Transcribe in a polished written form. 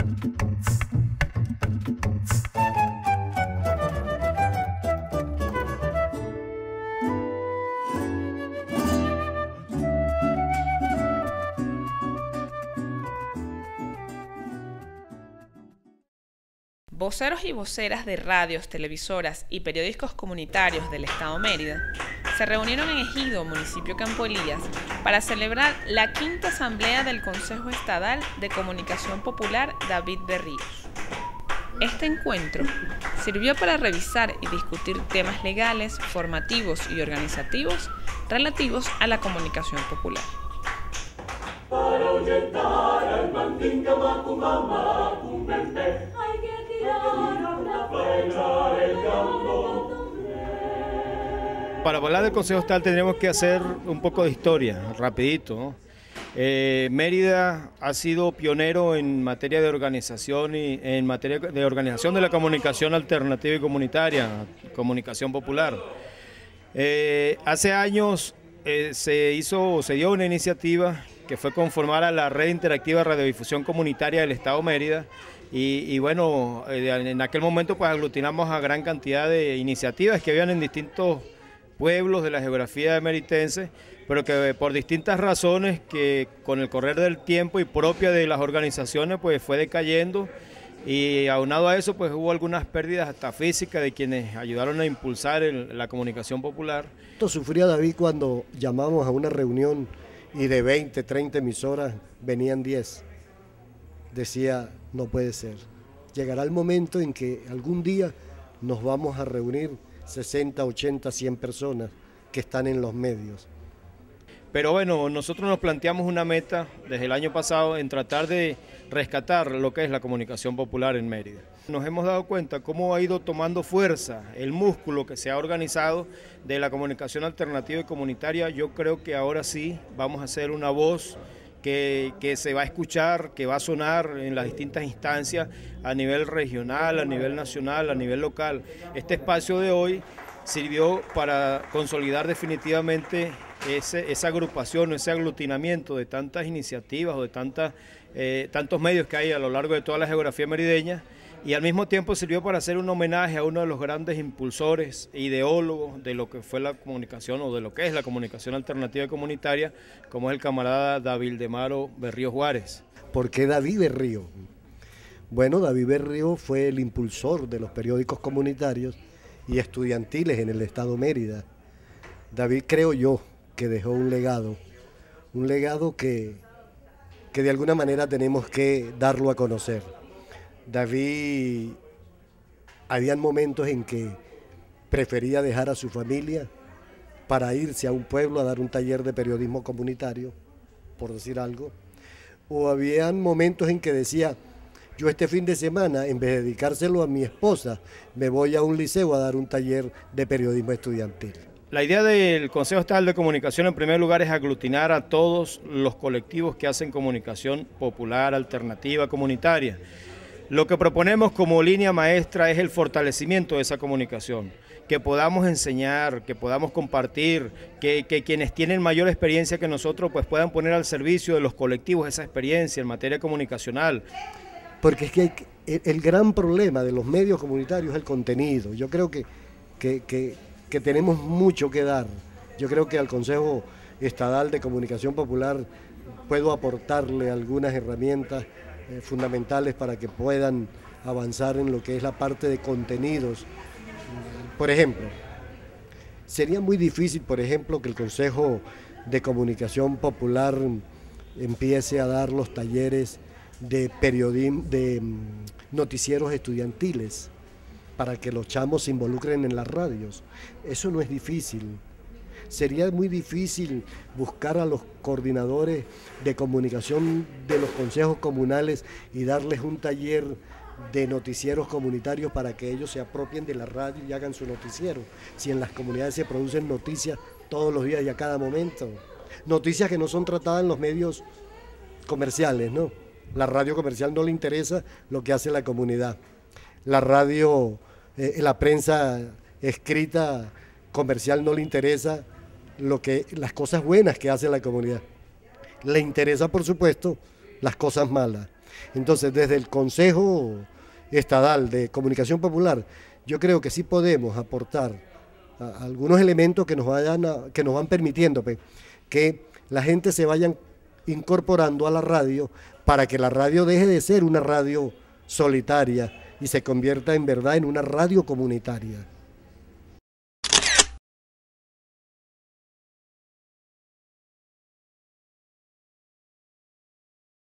Voceros y voceras de radios, televisoras y periódicos comunitarios del Estado Mérida se reunieron en Ejido, municipio Campo Elías, para celebrar la quinta asamblea del Consejo Estadal de Comunicación Popular David Berríos. Este encuentro sirvió para revisar y discutir temas legales, formativos y organizativos relativos a la comunicación popular. Para ahuyentar al mandinga macumama, cumbembe, hay que tirar una flecha el campo. Para hablar del Consejo Estadal tendremos que hacer un poco de historia, rapidito, ¿no? Mérida ha sido pionero en materia de organización y en materia de organización de la comunicación alternativa y comunitaria, comunicación popular. Hace años se dio una iniciativa que fue conformar a la Red Interactiva de Radiodifusión Comunitaria del Estado Mérida y bueno, en aquel momento pues aglutinamos a gran cantidad de iniciativas que habían en distintos pueblos de la geografía meritense, pero que por distintas razones que con el correr del tiempo y propia de las organizaciones pues fue decayendo, y aunado a eso pues hubo algunas pérdidas hasta físicas de quienes ayudaron a impulsar la comunicación popular. Esto sufría David cuando llamamos a una reunión y de 20, 30 emisoras venían 10. Decía, no puede ser. Llegará el momento en que algún día nos vamos a reunir 60, 80, 100 personas que están en los medios. Pero bueno, nosotros nos planteamos una meta desde el año pasado en tratar de rescatar lo que es la comunicación popular en Mérida. Nos hemos dado cuenta cómo ha ido tomando fuerza el músculo que se ha organizado de la comunicación alternativa y comunitaria. Yo creo que ahora sí vamos a hacer una voz que se va a escuchar, que va a sonar en las distintas instancias a nivel regional, a nivel nacional, a nivel local. Este espacio de hoy sirvió para consolidar definitivamente esa agrupación, ese aglutinamiento de tantas iniciativas o de tantos medios que hay a lo largo de toda la geografía merideña, y al mismo tiempo sirvió para hacer un homenaje a uno de los grandes impulsores e ideólogos de lo que fue la comunicación o de lo que es la comunicación alternativa y comunitaria, como es el camarada David Demaro Berríos Juárez. ¿Por qué David Berríos? Bueno, David Berríos fue el impulsor de los periódicos comunitarios y estudiantiles en el Estado Mérida. David, creo yo, que dejó un legado que de alguna manera tenemos que darlo a conocer. David, habían momentos en que prefería dejar a su familia para irse a un pueblo a dar un taller de periodismo comunitario, por decir algo, o habían momentos en que decía, yo este fin de semana, en vez de dedicárselo a mi esposa, me voy a un liceo a dar un taller de periodismo estudiantil. La idea del Consejo Estadal de Comunicación en primer lugar es aglutinar a todos los colectivos que hacen comunicación popular, alternativa, comunitaria. Lo que proponemos como línea maestra es el fortalecimiento de esa comunicación, que podamos enseñar, que podamos compartir, que quienes tienen mayor experiencia que nosotros pues puedan poner al servicio de los colectivos esa experiencia en materia comunicacional. Porque es que el gran problema de los medios comunitarios es el contenido. Yo creo que tenemos mucho que dar. Yo creo que al Consejo Estadal de Comunicación Popular puedo aportarle algunas herramientas fundamentales para que puedan avanzar en lo que es la parte de contenidos. Por ejemplo, sería muy difícil, por ejemplo, que el Consejo de Comunicación Popular empiece a dar los talleres de periodismo, de noticieros estudiantiles, para que los chamos se involucren en las radios. Eso no es difícil. Sería muy difícil buscar a los coordinadores de comunicación de los consejos comunales y darles un taller de noticieros comunitarios para que ellos se apropien de la radio y hagan su noticiero. Si en las comunidades se producen noticias todos los días y a cada momento, noticias que no son tratadas en los medios comerciales, ¿no? La radio comercial no le interesa lo que hace la comunidad. La radio, la prensa escrita comercial no le interesa las cosas buenas que hace la comunidad. Le interesa, por supuesto, las cosas malas. Entonces, desde el Consejo Estadal de Comunicación Popular, yo creo que sí podemos aportar algunos elementos que nos van permitiendo que la gente se vayan incorporando a la radio para que la radio deje de ser una radio solitaria y se convierta en verdad en una radio comunitaria.